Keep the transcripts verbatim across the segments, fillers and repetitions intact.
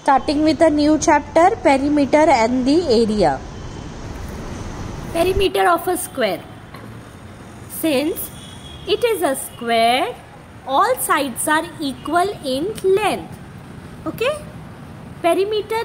Starting with a new chapter, perimeter and the area. Perimeter of a square. Since it is a square, all sides are equal in length. Okay? Perimeter.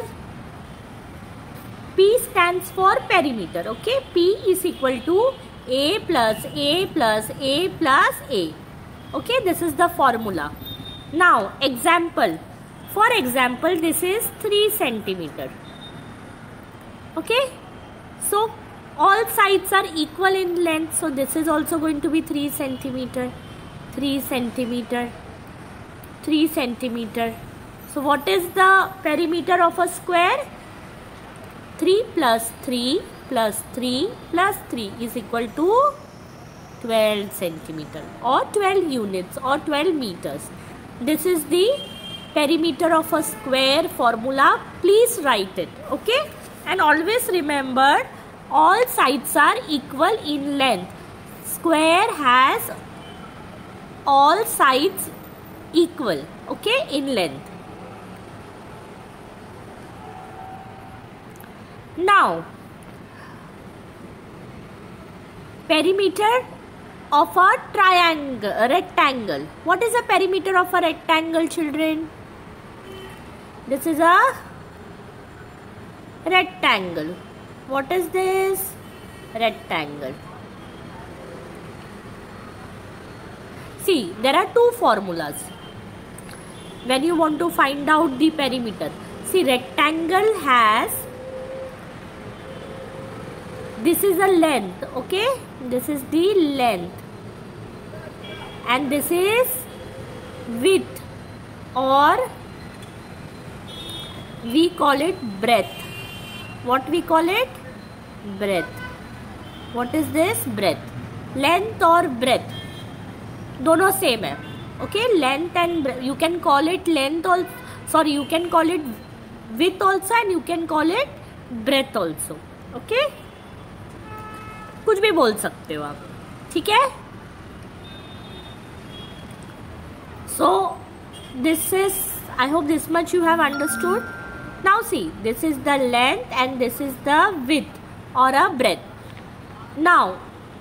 P stands for perimeter. Okay? P is equal to A plus A plus A plus A. Okay? This is the formula. Now, example. For example, this is three centimeter. Okay? So, all sides are equal in length. So, this is also going to be three centimeter. three centimeter. three centimeter. So, what is the perimeter of a square? three plus three plus three plus three is equal to twelve centimeter or twelve units or twelve meters. This is the perimeter of a square formula. Please write it. Okay? And always remember, all sides are equal in length. Square has all sides equal. Okay? In length. Now, perimeter of a triangle, a rectangle. What is the perimeter of a rectangle, children? This is a rectangle. What is this? Rectangle. See, there are two formulas when you want to find out the perimeter. See, rectangle has, this is a length, okay? This is the length. And this is width, or we call it breadth. What we call it? Breadth. What is this? Breadth. Length or breadth? Dono same hai. Okay? Length and breadth. You can call it length also. Sorry, you can call it width also and you can call it breadth also. Okay? कुछ भी बोल सकते हो आप. ठीक है? So, this is, I hope this much you have understood. Now see, this is the length and this is the width or a breadth. Now,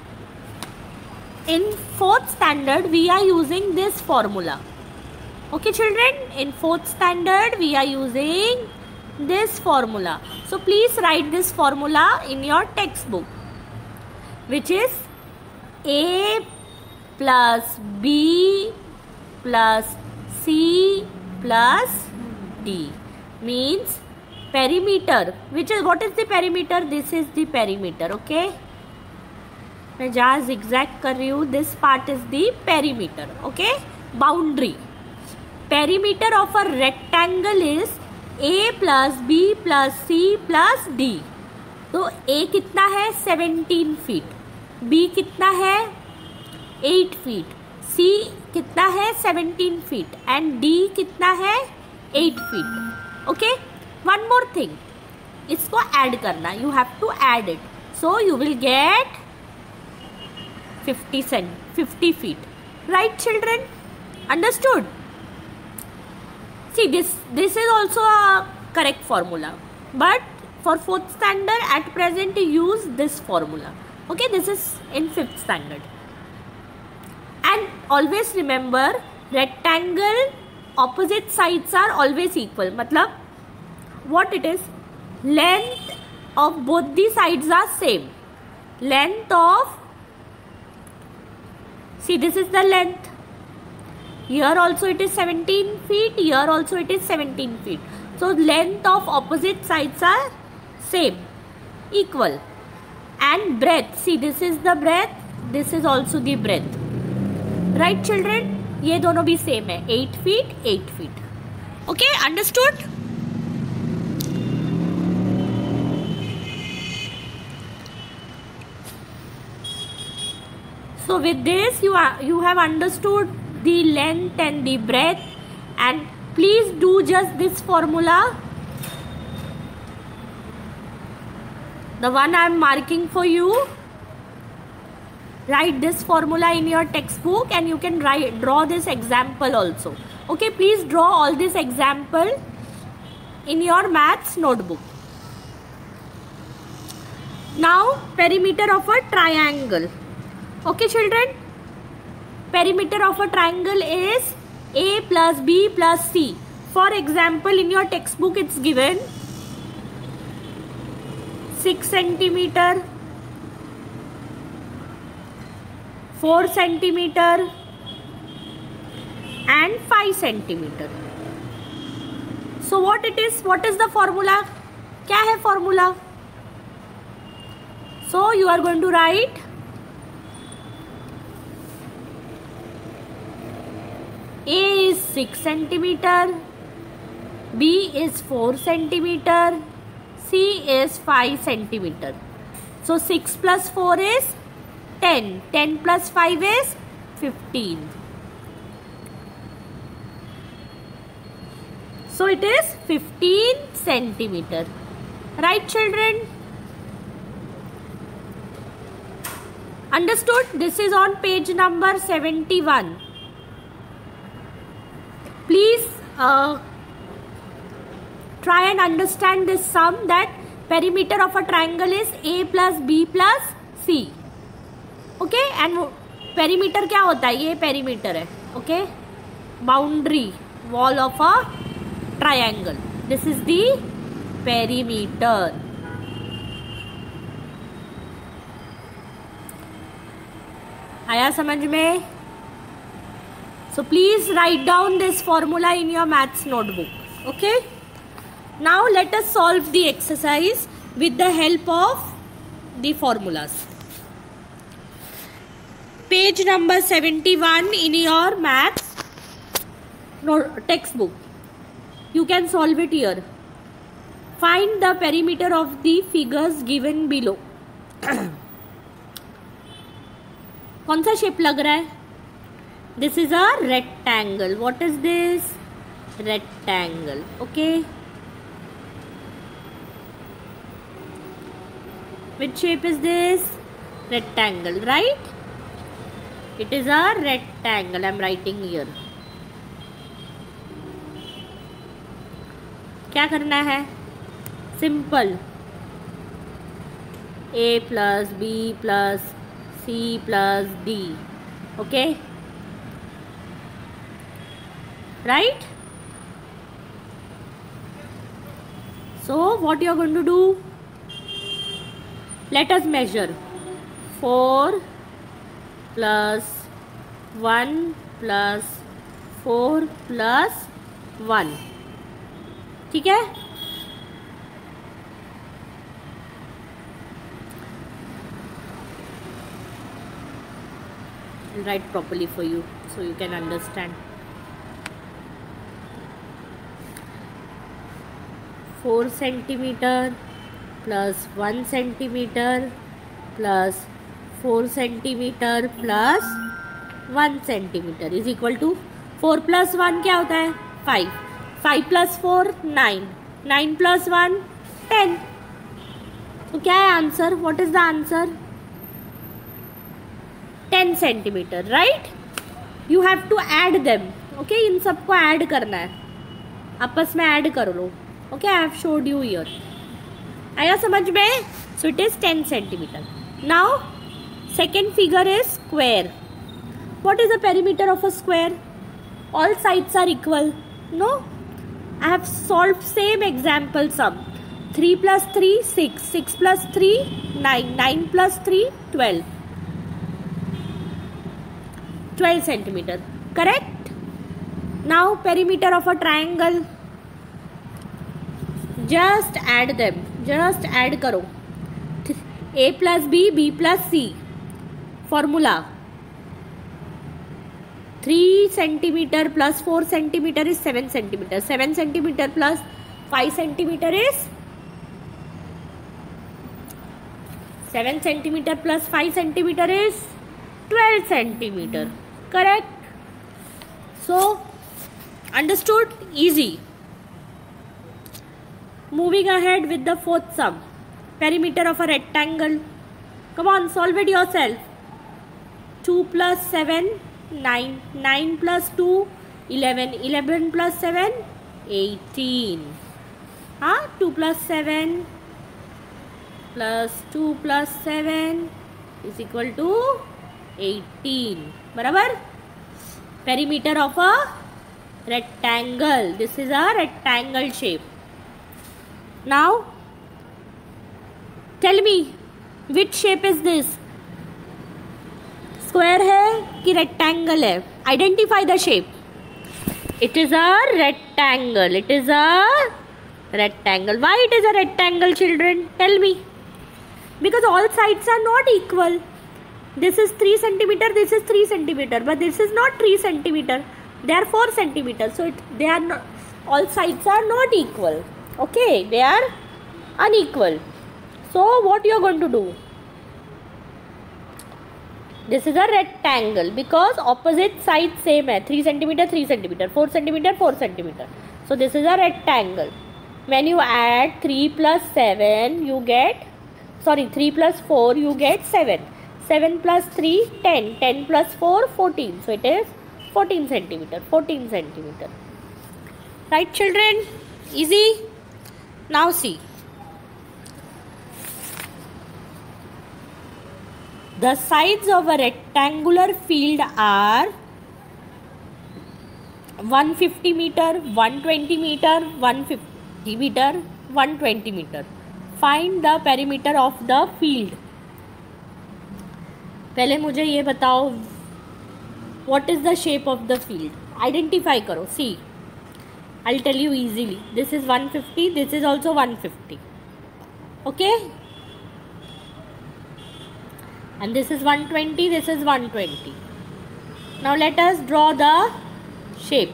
in fourth standard, we are using this formula. Okay, children? In fourth standard, we are using this formula. So, please write this formula in your textbook, which is A plus B plus C plus D. Means perimeter. Which is, what is the perimeter? This is the perimeter. Okay. मैं जहाँ zigzag कर रही हूँ, this part is the perimeter. Okay. Boundary. Perimeter of a rectangle is A plus B plus C plus D. तो A कितना है? seventeen feet. B कितना है? eight feet. C कितना है? seventeen feet. And D कितना है? eight feet. Okay? One more thing. इसको add करना. You have to add it. So, you will get fifty cent, fifty feet. Right, children? Understood? See, this, this is also a correct formula. But, for fourth standard, at present, use this formula. Okay? This is in fifth standard. And always remember, rectangle opposite sides are always equal. Matlab, what it is? Length of both the sides are same. Length of, see, this is the length. Here also it is seventeen feet. Here also it is seventeen feet. So, length of opposite sides are same, equal. And breadth, see, this is the breadth. This is also the breadth. Right, children? ये दोनों भी same है. eight feet, eight feet. Okay, understood? So with this, you are, you have understood the length and the breadth. And please do just this formula. The one I am marking for you. Write this formula in your textbook and you can write, draw this example also. Okay, please draw all this example in your maths notebook. Now perimeter of a triangle. Okay children, perimeter of a triangle is A plus B plus C. For example, in your textbook it's given six centimeter, four centimeter and five centimeter. So what it is? What is the formula? क्या है formula? So you are going to write A is six centimeter, B is four centimeter, C is five centimeter. So six plus four is ten. ten plus five is fifteen. So it is fifteen centimeter. Right children? Understood? This is on page number seventy-one. Please uh, try and understand this sum, that perimeter of a triangle is A plus B plus C. Okay, and perimeter क्या होता है? ये perimeter है. Okay, boundary wall of a triangle. This is the perimeter. आया समझ में? So please write down this formula in your maths notebook. Okay. Now let us solve the exercise with the help of the formulas. Page number seventy-one in your maths textbook. You can solve it here. Find the perimeter of the figures given below. कौन सा shape लग रहा है? This is a rectangle. What is this? Rectangle. Okay. Which shape is this? Rectangle, right? It is a rectangle. I am writing here. क्या करना है? Simple. A plus B plus C plus D. Okay. Right? So what you are going to do? Let us measure. four plus one plus four plus one. ठीक है? I'll write properly for you so you can understand. four centimeter plus one centimeter plus four centimeter plus one centimeter is equal to four plus one क्या होता है? five. five plus four nine. nine plus one ten. तो क्या है answer? What is the answer? ten centimeter, right? You have to add them. Okay, इन सबको add करना है. आपस में add कर लो. Okay, I have showed you here. आया समझ में? So it is ten centimeter. Now, second figure is square. What is the perimeter of a square? All sides are equal. No? I have solved same example sum. three plus three, six. six plus three, nine. nine plus three, twelve. twelve centimeter. Correct? Now, perimeter of a triangle. Just add them. Just add करो. A plus B, B plus C. Formula. three centimeter plus four centimeter is seven centimeter. seven centimeter plus five centimeter is seven centimeter plus five centimeter is twelve centimeter. Correct? So, understood? Easy. Moving ahead with the fourth sum. Perimeter of a rectangle. Come on, solve it yourself. two plus seven, nine. nine plus two, eleven. eleven plus seven, eighteen. हाँ, two plus seven plus two plus seven is equal to eighteen. बराबर. Perimeter of a rectangle. This is a rectangle shape. Now tell me which shape is this? Square है कि rectangle है? Identify the shape. It is a rectangle. It is a rectangle. Why it is a rectangle, children? Tell me. Because all sides are not equal. This is three centimeter. This is three centimeter. But this is not three centimeter. They are four centimeters, so it, they are not, all sides are not equal. Okay, they are unequal. So what you are going to do? This is a rectangle because opposite sides same hai. three centimeter, three centimeter, four centimeter, four centimeter. So this is a rectangle. When you add three plus seven, you get, sorry, three plus four, you get seven. seven plus three, ten. ten plus four, fourteen. So it is fourteen centimeter. fourteen centimeter. Right, children? Easy. Now see. The sides of a rectangular field are one hundred fifty meter, one hundred twenty meter, one hundred fifty meter, one hundred twenty meter. Find the perimeter of the field. पहले मुझे ये बताओ, what is the shape of the field? Identify करो. See, I'll tell you easily. This is one hundred fifty. This is also one hundred fifty. Okay? And this is one hundred twenty. This is one hundred twenty. Now let us draw the shape.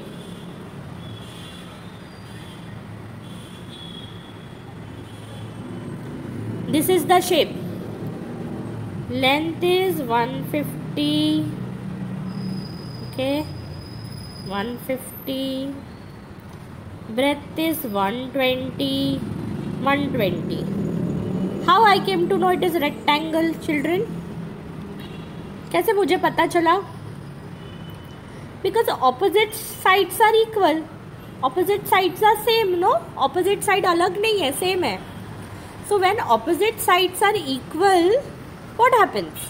This is the shape. Length is one hundred fifty. Okay, one hundred fifty. Breadth is one hundred twenty. one hundred twenty. How I came to know it is rectangle, children? कैसे मुझे पता चला? Because opposite sides are equal. Opposite sides are same, no? Opposite side अलग नहीं है, same है. So when opposite sides are equal, what happens?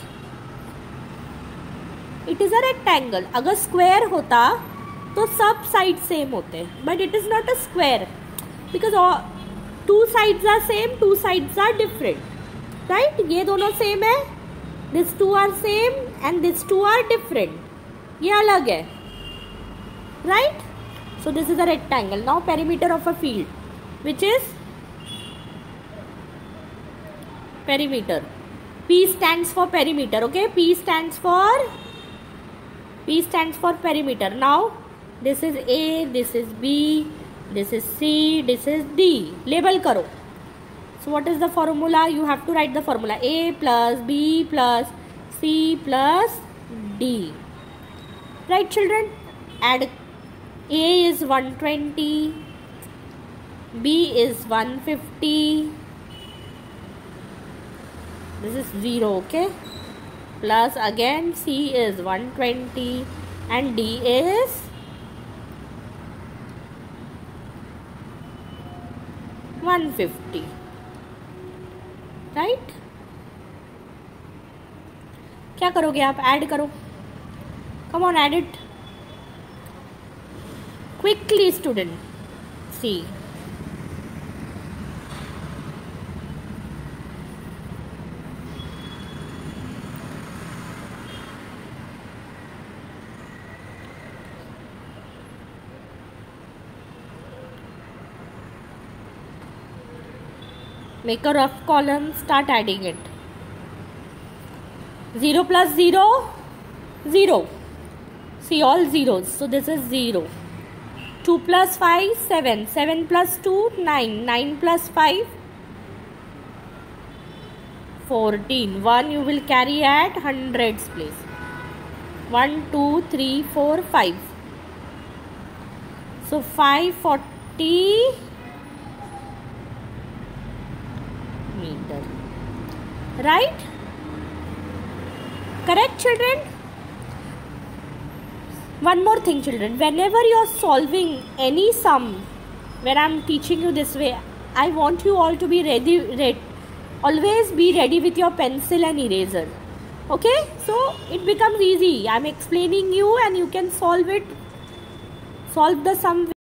It is a rectangle. अगर square होता तो सब sides same होते, but it is not a square because all, two sides are same, two sides are different, right? ये दोनों same है, these two are same and these two are different. ये अलग है, right? So this is a rectangle. Now perimeter of a field, which is perimeter. P stands for perimeter. Okay, P stands for P stands for perimeter. Now this is A, this is B, this is C, this is D. Label karo. So what is the formula? You have to write the formula. A plus B plus C plus D. Right, children? Add. A is one hundred twenty, B is one hundred fifty, this is zero, okay, plus again C is one hundred twenty and D is one hundred fifty, right? क्या करोगे आप? Add करो. Come on, add it. Quickly, student. See. Make a rough column, start adding it. zero plus zero, zero. See all zeros. So this is zero. two plus five, seven. seven plus two, nine. nine plus five, fourteen. one you will carry at hundreds place. one, two, three, four, five. So five hundred forty meter. Right? Correct, children? One more thing, children. Whenever you are solving any sum, where I am teaching you this way, I want you all to be ready, ready. Always be ready with your pencil and eraser. Okay, so it becomes easy. I'm explaining you and you can solve it. Solve the sum.